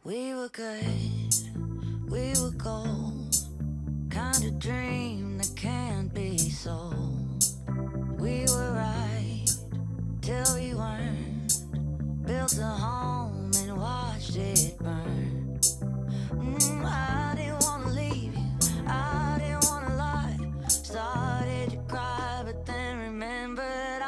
We were good, we were gold, kind of dream that can't be sold. We were right till we weren't, built a home and watched it burn. I didn't want to leave you, I didn't want to lie. Started to cry, but then remembered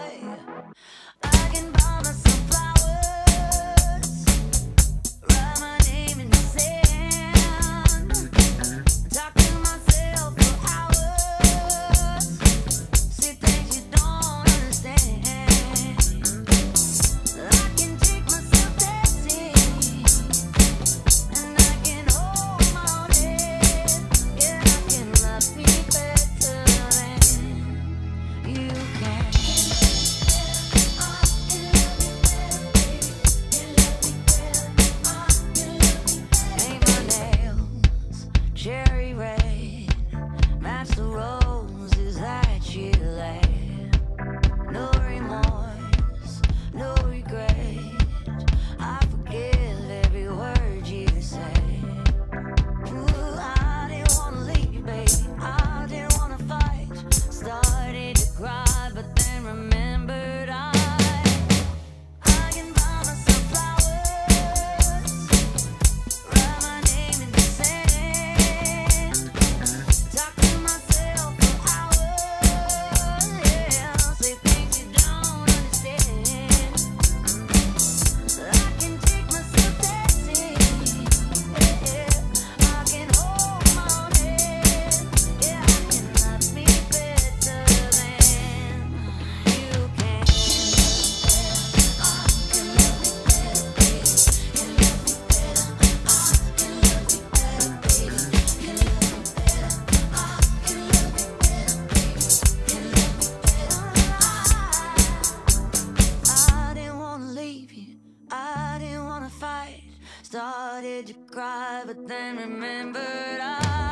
I can buy myself flowers, write my name in the sand, talk to myself for hours, see things you don't understand. I can take myself dancing, and I can hold my own head. Yeah, I can love me better than you can. Paint my nails cherry red, match the roses that you laid. No remorse, no regret, I forgive every word you say. Ooh, I didn't want to leave you, baby, I didn't want to fight. Started to cry, but then remembered I can buy myself flowers, write my name in the sand, talk to myself for hours, yeah, say things you don't understand. I can take myself dancing, yeah, I can hold my own head, yeah, I can love me better than you can. I can love me better, baby, can love me better. I can love me better, baby, can love me better. I can love me better, baby, can love me better. I didn't want to leave you, I didn't want to fight. Started to cry, but then remembered